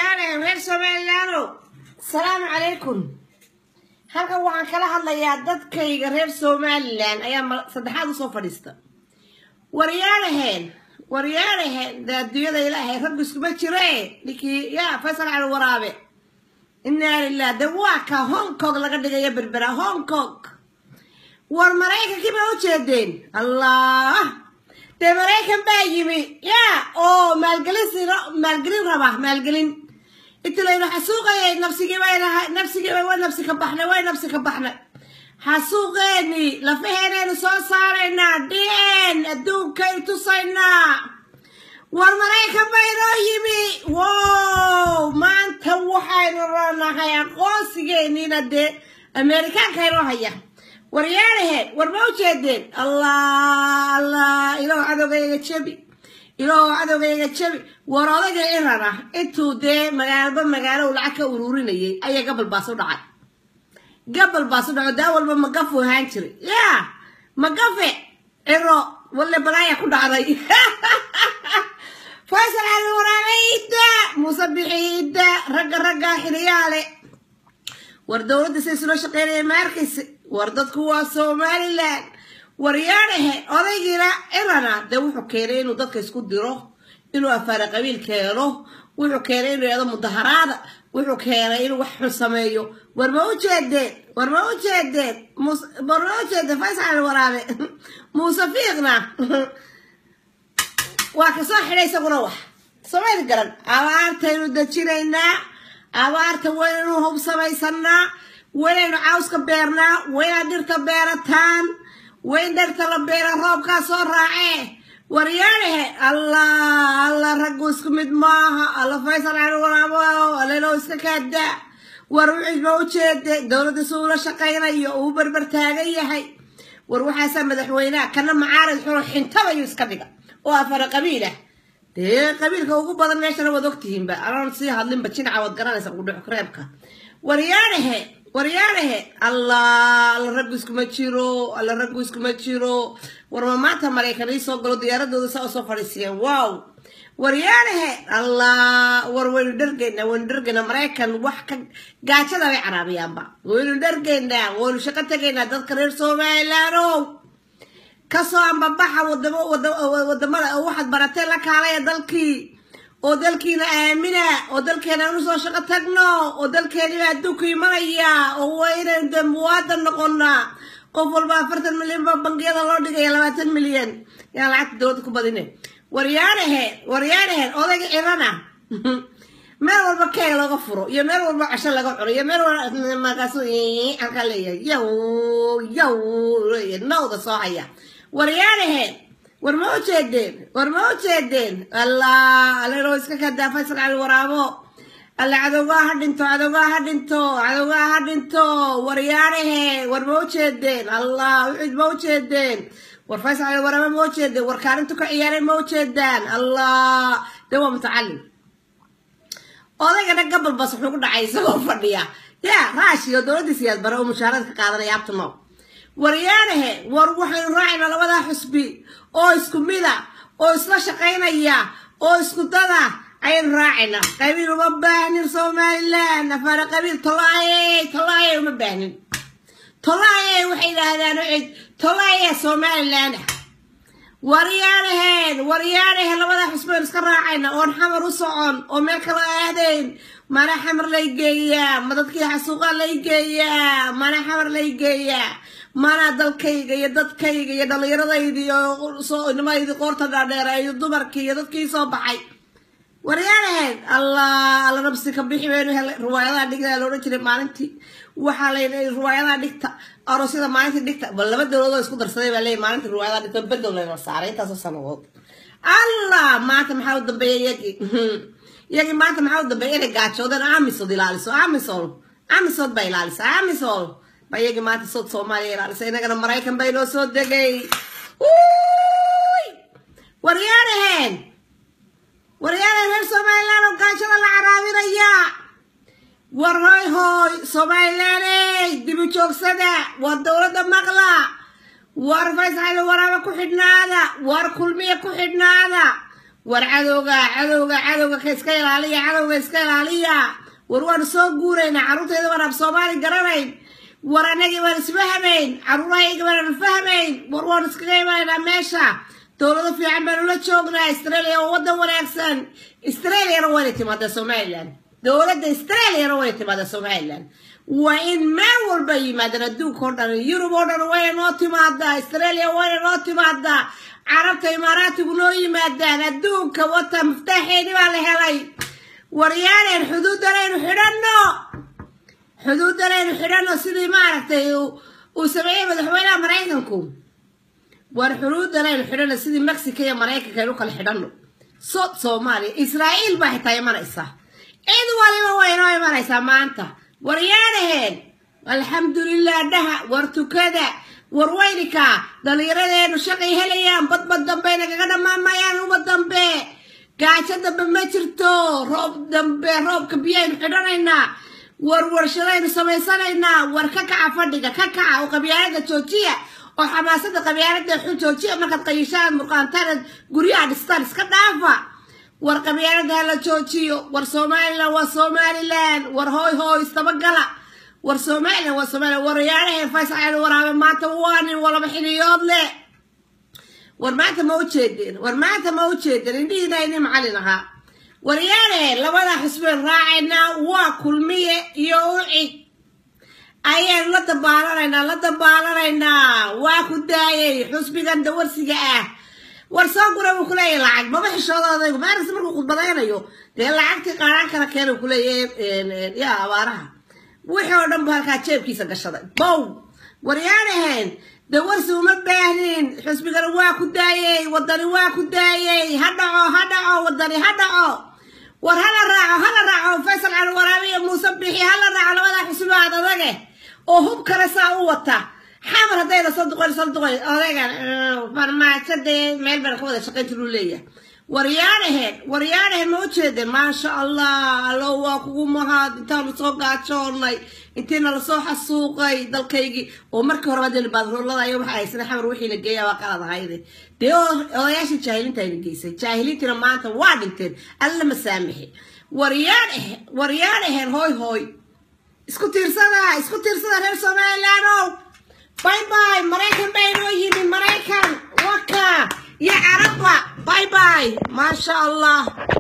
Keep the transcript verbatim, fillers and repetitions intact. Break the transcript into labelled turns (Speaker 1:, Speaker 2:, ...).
Speaker 1: وريانا غير سوماليلانو السلام عليكم. halkan waxaan kala hadlayaa dadkayga reer Soomaaliland ayaa saddexaad soo fadhiista. waryaanaheen waryaanaheen daadiyada ilaahay rag isku ma jireen ninkii yaa Faysal Cali Waraabe inna lillahi dawaaka Hong Kong laga dhigay berbera Hong Kong war Mareykanka ma u jeedeen allah de Mareykan baa yimi yaa oo maalgelin maalgelin raba maalgelin انت لو حسوقي نفسي وين نفسي وين نفسي كبحنا وين نفسي كبحنا حسوقني لفهنا نصو صارنا دين ادو كي تصينا والمرايكا بيرو يمي واو ما انت وحين رانا هيا قوسيني ندي امريكان كيرو هيا ورياله ورموجدين الله الله الى عدوغي تشبي إلو عدوغيga jabi waradaga irana intuu de magaalada magaalo lacag ka ururinayay ayaa gabal baas u dhacay gabal baas u dhacay daawalba magafu haan jiray yaa magafe iro wala balaaya ku dhacday Faysal Cali Waraabe musabbixiida raga raga xiriyaale war dawladda si soo shaqeynay markis war dadku waa Soomaaliland waryaanahe odaygiina irana de wuxuu keenay inuu dadka isku diro inuu afaara qabiil keeno wuxuu keenay inuu yado mudaharaad wuxuu keenay inuu wax xun sameeyo war ma u jeedeen war ma u jeedeen war ma u jeedeen Faysal Cali Waraabe musafiiqna waa ka soo xidhay isaguna wax Soomaali garan abaartaynu dajinaynaa abaarta waynu hub samaysanaa waynu cawska beernaa wayna dhirta beerataan وين درت لبيرا روبكا سو راعي وريانه الله الله رقوسكم مد ماها الله فيصل على ورابو الله لو اسكا كادا وروحي موجد دولة سورة شقينا او بربر تاغي يحي وروحا سا مدحوينا كان معارض حروح انتبا يسكا ديغا وافر قبيلة دي قبيلة وقو بدن ميشنا ودوكتهم با انا نسي هادلين بچين عواد قرانيسا قدو حكريبكا وريانه وريانه الله الرجوسكم ماتشيرو الله الرجوسكم ماتشيرو ورما ماتا مريكان يسوق قالوا دياردو سو سو فريسيان واو وريانه الله وروين درجنا وين درجنا مريكان wax ka gaajada way caraabiyaan ba waynu dargeena waynu shaqo tageena dadka reer Soomaaliland ka soo ambabaxa wadamo wadamada waxad baratay la kaalay dalkii oo dalkiina aamina oo dalkeena aanu soo shaqo tagno oo dalkeena adduunka imanaya oo weynaan damwaadan noqona qof walba afartan milyan ba bangiyada loo dhigay labaatan milyan yaa lacag dawladda ku badinay waryaanahe waryaanahe odayga irana meel walba kee laga furo iyo meel walba casho laga cuno iyo meel walba magaasoo halka leeyahay yow yow nawda soo haya waryaanahe ورموجدين ورموجدين الله الله لو اسكا كدا فيصل على ورابو الله عدوها دنتو عدوها دنتو عدوها دنتو وريانه ورموجدين الله وعد موجدين ورفيصل على ورابو موجدين وركارنتو كعيارين موجدين الله دوا متعلم odayga gabal bas wuxuu ku dhacay isagoo fadhiya yaa raashiyo dawladda siyaad baro mushaaraadka qaadanaya abtimo waryaanahe war waxaan raacayna labada xusbi oo isku mida oo isla shaqeynaya oo isku dada ay raacayna qabiil uma baahin Soomaaliland afar qabiil tolaaye tolaaye uma baahin tolaaye waxay yiraahdaan cid tolaaye Soomaaliland waryaanahe waryaanahe labada xusbi iska raacayna oo xamar u socon oo meel kala aadeen mana xamar lay geeya madadkii xasuuqa lay geeya mana xamar lay geeya mana dalkayga iyo dadkayga iyo dhalinyarada iyo soo nimaydi qoorta dhaadheeray dumarkii iyo dadkii soo baxay waryaanaheed allah alla nabsi ka bixi weeynu hel riwaayadaha dhigta loo jiray maalintii waxa la yiraahdaa riwaayadaha dhigta aroosida maalintii dhigta bal laba dawladood isku darsaday baa leeyahay maalintii riwaayadaha dhigta bedel la saaray taas oo sanadood allah maanta maxaa u dambeeyay yagi yagi maanta maxaa u dambeeyay inay gaajoodan aamisood ilaaliso aamisood aamisood bay ilaaliso aamisood bayagi maanta soo Soomaaliya ilaaliso inagana Mareykan bay noo soo degay waryaanaheen waryaanaheen Soomaaliland oo gaajada la caraabinaya warhoy hoy Soomaaliland dib u joogsada waa dawladda maqla war Faysal Cali Waraabe ku xidhnaada war kulmiye ku xidhnaada ورعدوغا عدوغا عدوغا كيسكيل عليا عدوغا كيسكيل عليا وروان سوق جورينا عروض هذا وانا بصومالي قررين ورانجي وانا سفهمين عروضي وانا فهمين وروان سكيل وانا ماشا تولد في عمل ولا شغلة استراليا وودا ولا أحسن استراليا رويتي ماذا سوماليا دولة استراليا رويتي ماذا سوماليا وإن ما والبي ماذا ندوك هذا يوروب هذا روي نوتي ماذا استراليا وين نوتي ماذا عربت إمارات يقولوا ماذا ندوك وطا مفتاحين ولا هلاي وريان الحدود لين حرنا حدود لين حرنا سيدي ما عرفتي وسبعين مدحونا مرينكم والحدود لين حرنا سيدي مكسيكية مريكا كانوا كل حرنا صوت صومالي إسرائيل بحتى مريسا إذ ولا وين مريسا ما أنت وريانهن الحمد لله ده ورتو كذا وروينك دليرين وشقي هليان بط بط دمبينا كذا ما ما يانو بط دمبي قاعد دمبي ما ترتو روب دمبي روب كبيين حدرنا ور ور شرين سميسنا ور ككع فدقة ككع وقبيلة توتية وحماسة قبيلة توتية ما كانت قيشان مقانتان قرية دستانس كدافع ور قبيلة هلا توتية ور سومالي ور سومالي لان ور هوي هوي استبقلا ور سومالي ور سومالي ور يعني فايسع ور ما تواني ولا بحنيوض له ور ما تموتشدين ور ما تموتشدين إندي دايني معلنها ور يعني لو أنا حسب راعينا وكل مية يوعي أيه لا تبالرنا لا تبالرنا واخد داي حسبي كان دور سجاه ورساقنا وكل أي لعق ما بحش هذا ما رسمك وخد بداينا يو ده لعقتي قران كنا كانوا كل أي يا وراها وحنا بهالكاتشيب كيس قشطة بو وريانهن دورسوا مباهنين حسبي كانوا واخد داي ودني واخد داي هدعوا هدعوا ودني هدعوا ورهلا راعوا هلا راعوا فيصل على الورابية مصبحي هلا راعوا ولا حسبوا هذا رجع وهم كرسا وطا حامر هذا صدق صدق رجع فرما كده مال بركوده شقيت لولية وريانهن وريانهن موجود ما شاء الله لو وقوم هاد تام صوقات شورناي انتنا لصوح السوقي دلكيجي ومركو ربادي البادر الله يوم حايسنا حمر وحي لقيا وقال هايدي ديو ايش الجاهلين تاين جيسي جاهلين تنا ما انت وادنتين الا مسامحي وريانهن وريانهن هوي هوي اسكو تيرسانا اسكو تيرسانا غير سوماليانو باي باي مريكان بينو يمين مريكان وكا يا عربة باي باي ما شاء الله.